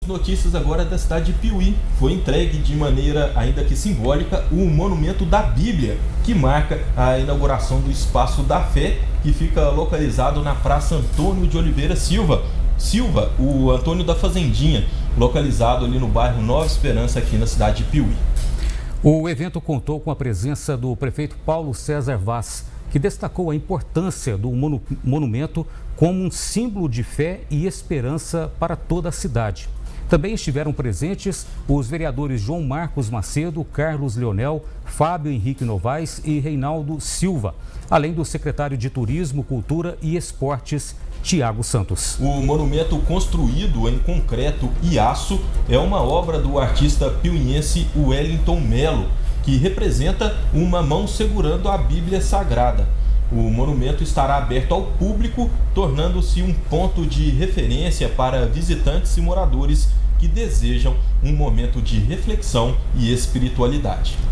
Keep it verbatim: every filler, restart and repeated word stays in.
Notícias agora da cidade de Piuí. Foi entregue de maneira ainda que simbólica o monumento da Bíblia, que marca a inauguração do Espaço da Fé, que fica localizado na Praça Antônio de Oliveira Silva. Silva, o Antônio da Fazendinha, localizado ali no bairro Nova Esperança, aqui na cidade de Piuí. O evento contou com a presença do prefeito Paulo César Vaz, que destacou a importância do monu monumento como um símbolo de fé e esperança para toda a cidade. Também estiveram presentes os vereadores João Marcos Macedo, Carlos Leonel, Fábio Henrique Novaes e Reinaldo Silva, além do secretário de Turismo, Cultura e Esportes, Tiago Santos. O monumento, construído em concreto e aço, é uma obra do artista piuiense Wellington Melo, que representa uma mão segurando a Bíblia Sagrada. O monumento estará aberto ao público, tornando-se um ponto de referência para visitantes e moradores que desejam um momento de reflexão e espiritualidade.